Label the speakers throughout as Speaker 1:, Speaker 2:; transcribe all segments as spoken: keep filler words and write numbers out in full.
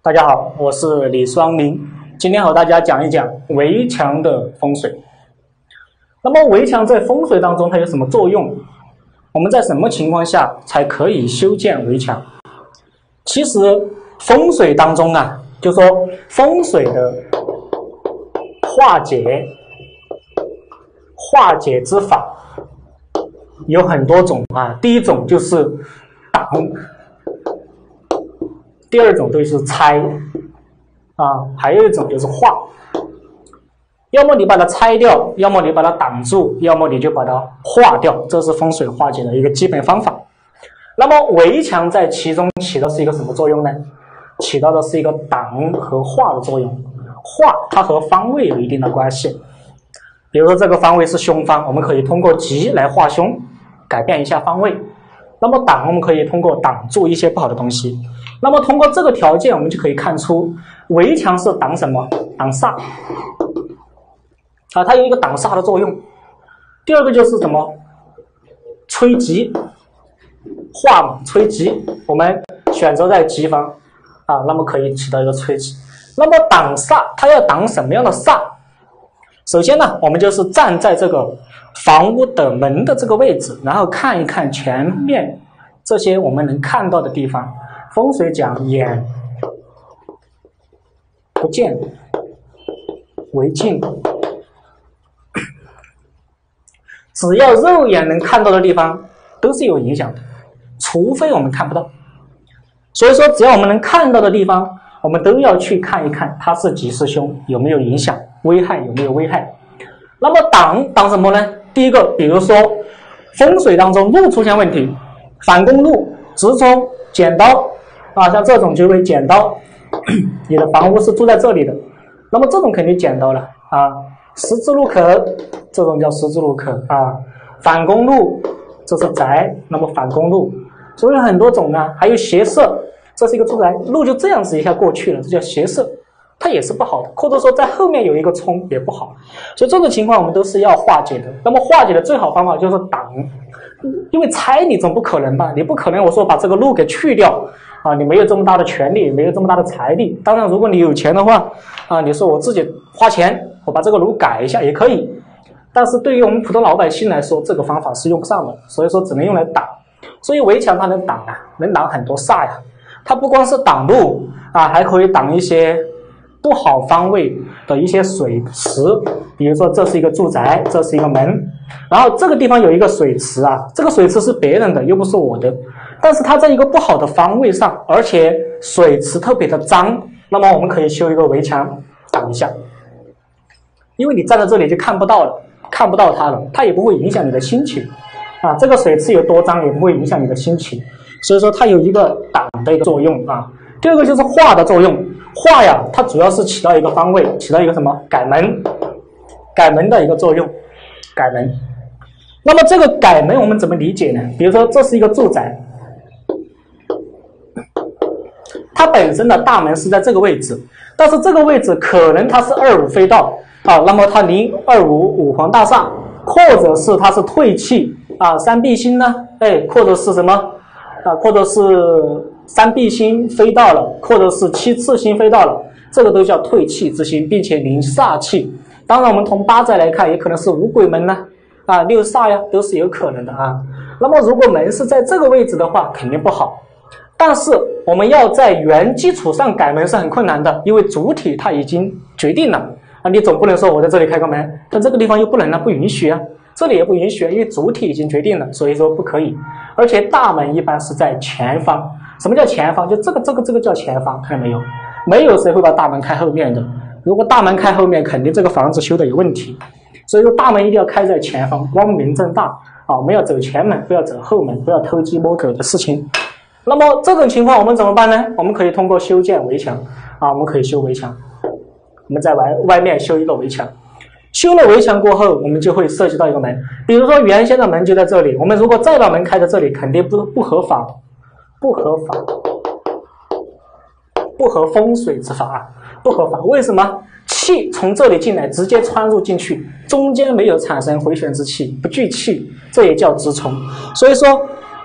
Speaker 1: 大家好，我是李双林，今天和大家讲一讲围墙的风水。那么围墙在风水当中它有什么作用？我们在什么情况下才可以修建围墙？其实风水当中啊，就说风水的化解化解之法有很多种啊。第一种就是挡，第二种就是拆啊，还有一种就是化。要么你把它拆掉，要么你把它挡住，要么你就把它化掉，这是风水化解的一个基本方法。那么围墙在其中起的是一个什么作用呢？起到的是一个挡和化的作用。化它和方位有一定的关系，比如说这个方位是凶方，我们可以通过吉来化凶，改变一下方位。那么挡我们可以通过挡住一些不好的东西。那么通过这个条件我们就可以看出围墙是挡什么？挡煞啊，它有一个挡煞的作用。第二个就是什么？催吉，化嘛，催吉，我们选择在吉方啊，那么可以起到一个催吉。那么挡煞它要挡什么样的煞？首先呢，我们就是站在这个房屋的门的这个位置，然后看一看前面这些我们能看到的地方。风水讲眼不见为净，只要肉眼能看到的地方都是有影响的，除非我们看不到。所以说只要我们能看到的地方，我们都要去看一看它是吉是凶，有没有影响，危害有没有危害。那么挡挡什么呢？第一个，比如说风水当中路出现问题，反公路、直冲、剪刀啊，像这种就为剪刀，你的房屋是住在这里的，那么这种肯定剪刀了啊。十字路口这种叫十字路口啊，反公路这是宅，那么反公路，所以很多种呢，还有斜射，这是一个住宅，路就这样子一下过去了，这叫斜射，它也是不好的，或者说在后面有一个冲也不好，所以这种情况我们都是要化解的。那么化解的最好方法就是挡，因为拆你总不可能吧，你不可能我说把这个路给去掉啊，你没有这么大的权利，没有这么大的财力。当然如果你有钱的话啊，你说我自己花钱我把这个路改一下也可以，但是对于我们普通老百姓来说这个方法是用不上的，所以说只能用来挡。所以围墙它能挡啊，能挡很多煞呀，它不光是挡路啊，还可以挡一些不好方位的一些水池，比如说这是一个住宅，这是一个门，然后这个地方有一个水池啊，这个水池是别人的又不是我的，但是它在一个不好的方位上，而且水池特别的脏，那么我们可以修一个围墙挡一下，因为你站在这里就看不到了，看不到它了，它也不会影响你的心情啊，这个水池有多脏也不会影响你的心情，所以说它有一个挡的一个作用啊。第二个就是化的作用，化呀，它主要是起到一个方位，起到一个什么改门，改门的一个作用，改门。那么这个改门我们怎么理解呢？比如说这是一个住宅，它本身的大门是在这个位置，但是这个位置可能它是二五飞道啊，那么它离二五五黄大煞，或者是它是退气啊，三碧星呢，哎，或者是什么啊，或者是三碧星飞到了，或者是七次星飞到了，这个都叫退气之星，并且临煞气。当然我们从八字来看也可能是五鬼门呢啊，六煞呀都是有可能的啊。那么如果门是在这个位置的话肯定不好，但是我们要在原基础上改门是很困难的，因为主体它已经决定了啊，你总不能说我在这里开个门，但这个地方又不能了，不允许啊，这里也不允许，因为主体已经决定了，所以说不可以。而且大门一般是在前方。什么叫前方？就这个这个这个叫前方，看到没有？没有谁会把大门开后面的，如果大门开后面肯定这个房子修的有问题，所以说大门一定要开在前方，光明正大啊，我们要走前门，不要走后门，不要偷鸡摸狗的事情。那么这种情况我们怎么办呢？我们可以通过修建围墙啊，我们可以修围墙，我们在外外面修一个围墙，修了围墙过后我们就会涉及到一个门，比如说原先的门就在这里，我们如果再把门开在这里肯定不不合法，不合法，不合风水之法，不合法。为什么？气从这里进来直接穿入进去，中间没有产生回旋之气，不聚气，这也叫直冲。所以说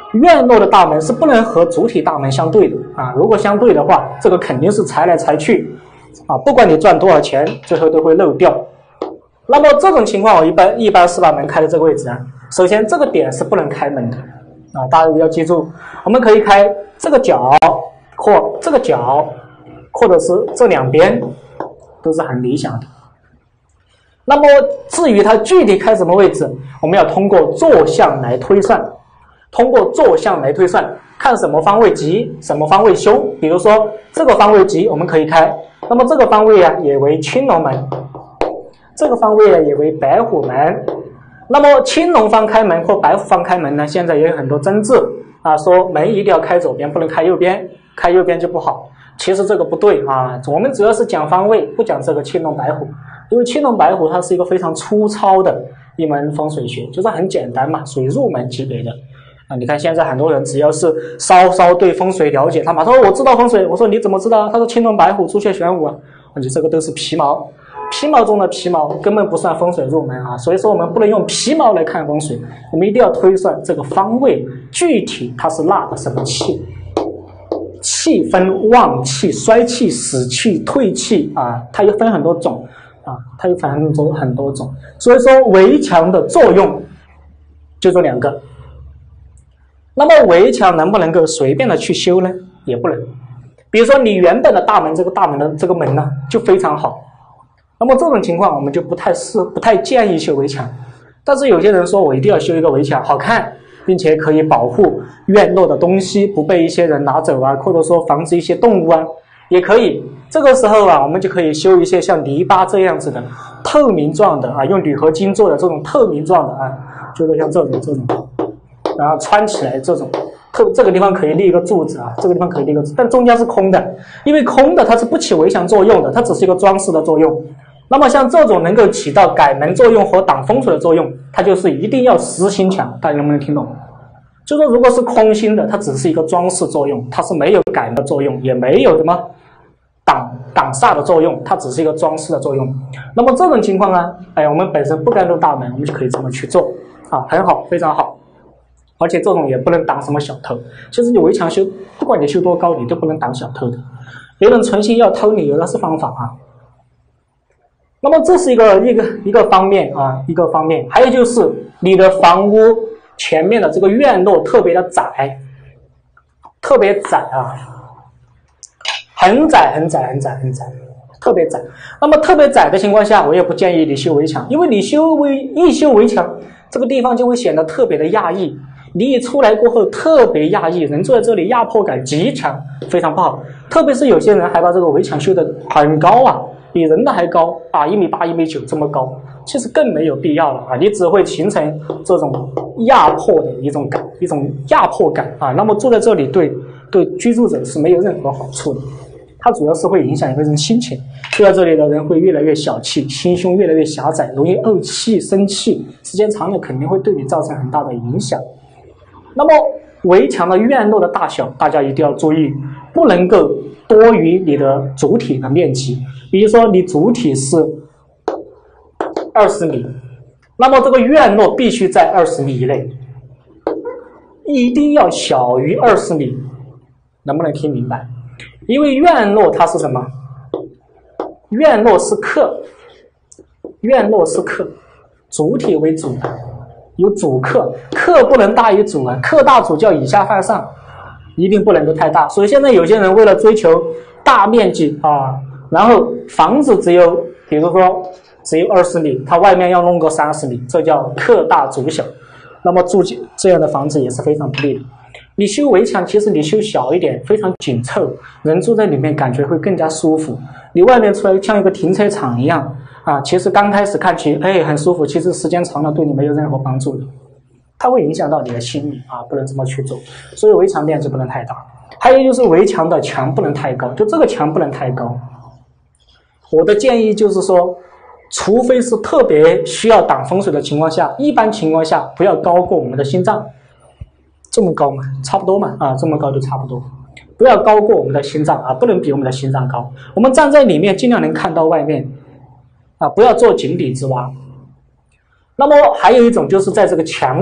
Speaker 1: 院落的大门是不能和主体大门相对的啊。如果相对的话，这个肯定是裁来裁去啊，不管你赚多少钱，最后都会漏掉。那么这种情况，我一般一般是把门开在这个位置啊。首先，这个点是不能开门的啊，大家要记住，我们可以开这个角或这个角，或者是这两边，都是很理想的。那么至于它具体开什么位置，我们要通过坐向来推算，通过坐向来推算，看什么方位吉，什么方位凶。比如说这个方位吉，我们可以开，那么这个方位啊也为青龙门，这个方位啊也为白虎门。那么青龙方开门或白虎方开门呢，现在也有很多争执啊，说门一定要开左边，不能开右边，开右边就不好。其实这个不对啊，我们主要是讲方位，不讲这个青龙白虎。因为青龙白虎它是一个非常粗糙的一门风水学，就是很简单嘛，属于入门级别的啊。你看现在很多人只要是稍稍对风水了解，他马上说我知道风水，我说你怎么知道？他说青龙白虎朱雀玄武啊，你这个都是皮毛，皮毛中的皮毛，根本不算风水入门啊。所以说我们不能用皮毛来看风水，我们一定要推算这个方位具体它是纳的什么气。气分旺气、衰气、死气、退气啊，它又分很多种。啊，它有很多很多种，所以说围墙的作用就这两个。那么围墙能不能够随便的去修呢？也不能。比如说你原本的大门，这个大门的这个门呢就非常好，那么这种情况我们就不太适不太建议修围墙。但是有些人说我一定要修一个围墙，好看，并且可以保护院落的东西不被一些人拿走啊，或者说防止一些动物啊，也可以。这个时候啊，我们就可以修一些像篱笆这样子的透明状的啊，用铝合金做的这种透明状的啊，就是像这种这种，然后穿起来这种透，这个地方可以立一个柱子啊，这个地方可以立一个柱子，但中间是空的，因为空的它是不起围墙作用的，它只是一个装饰的作用。那么像这种能够起到改门作用和挡风水的作用，它就是一定要实心墙，大家能不能听懂？就说如果是空心的，它只是一个装饰作用，它是没有改门的作用，也没有什么挡挡煞的作用，它只是一个装饰的作用。那么这种情况呢，哎，我们本身不该露大门，我们就可以这么去做啊，很好，非常好。而且这种也不能挡什么小偷。其实你围墙修，不管你修多高，你都不能挡小偷的。别人存心要偷你，那是方法啊。那么这是一个一个一个方面啊，一个方面。还有就是你的房屋前面的这个院落特别的窄，特别窄啊。很窄很窄很窄很窄，特别窄。那么特别窄的情况下，我也不建议你修围墙，因为你修围一修围墙，这个地方就会显得特别的压抑。你一出来过后特别压抑，人坐在这里压迫感极强，非常不好。特别是有些人还把这个围墙修得很高啊，比人的还高啊，一米八、一米九这么高，其实更没有必要了啊！你只会形成这种压迫的一种感，一种压迫感啊。那么坐在这里对对居住者是没有任何好处的。它主要是会影响一个人心情，住在这里的人会越来越小气，心胸越来越狭窄，容易怄气生气，时间长了肯定会对你造成很大的影响。那么围墙的院落的大小，大家一定要注意，不能够多于你的主体的面积。比如说你主体是二十米，那么这个院落必须在二十米以内，一定要小于二十米，能不能听明白？因为院落它是什么？院落是客，院落是客，主体为主的，有主客，客不能大于主啊，客大主叫以下犯上，一定不能够太大。所以现在有些人为了追求大面积啊，然后房子只有，比如说只有二十米，它外面要弄个三十米，这叫客大主小。那么住这样的房子也是非常不利的。你修围墙，其实你修小一点，非常紧凑，人住在里面感觉会更加舒服。你外面出来像一个停车场一样啊，其实刚开始看起哎很舒服，其实时间长了对你没有任何帮助的，它会影响到你的心理啊，不能这么去做。所以围墙面积不能太大，还有就是围墙的墙不能太高，就这个墙不能太高。我的建议就是说，除非是特别需要挡风水的情况下，一般情况下不要高过我们的心脏。这么高嘛，差不多嘛，啊，这么高就差不多，不要高过我们的心脏啊，不能比我们的心脏高。我们站在里面，尽量能看到外面，啊，不要做井底之蛙。那么还有一种就是在这个墙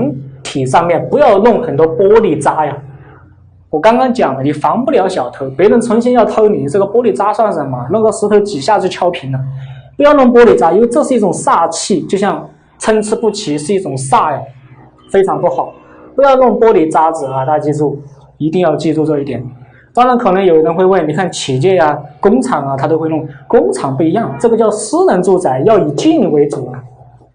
Speaker 1: 体上面不要弄很多玻璃渣呀。我刚刚讲了，你防不了小偷，别人存心要偷你，这个玻璃渣算什么？弄个石头几下就敲平了。不要弄玻璃渣，因为这是一种煞气，就像参差不齐是一种煞呀，非常不好。不要弄玻璃渣子啊，大家记住，一定要记住这一点。当然，可能有人会问，你看企业啊、工厂啊，他都会弄，工厂不一样，这个叫私人住宅，要以静为主啊，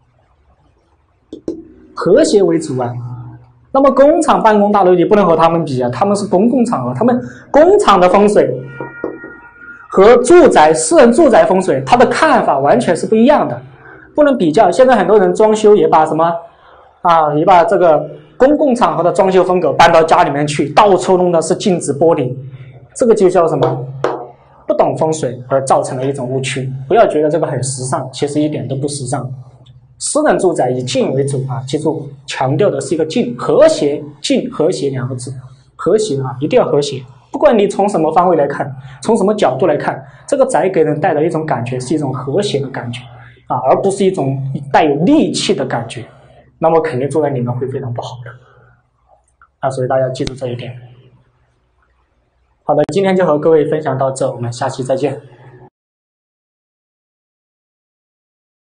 Speaker 1: 和谐为主啊。那么工厂办公大楼你不能和他们比啊，他们是公共场合，他们工厂的风水和住宅私人住宅风水，他的看法完全是不一样的，不能比较。现在很多人装修也把什么啊，也把这个公共场合的装修风格搬到家里面去，到处弄的是镜子玻璃，这个就叫什么？不懂风水而造成的一种误区。不要觉得这个很时尚，其实一点都不时尚。私人住宅以静为主啊，记住，强调的是一个静，和谐，静和谐两个字，和谐啊，一定要和谐。不管你从什么方位来看，从什么角度来看，这个宅给人带来一种感觉是一种和谐的感觉啊，而不是一种带有戾气的感觉。那么肯定住在里面会非常不好的啊，所以大家记住这一点。好的，今天就和各位分享到这，我们下期再见。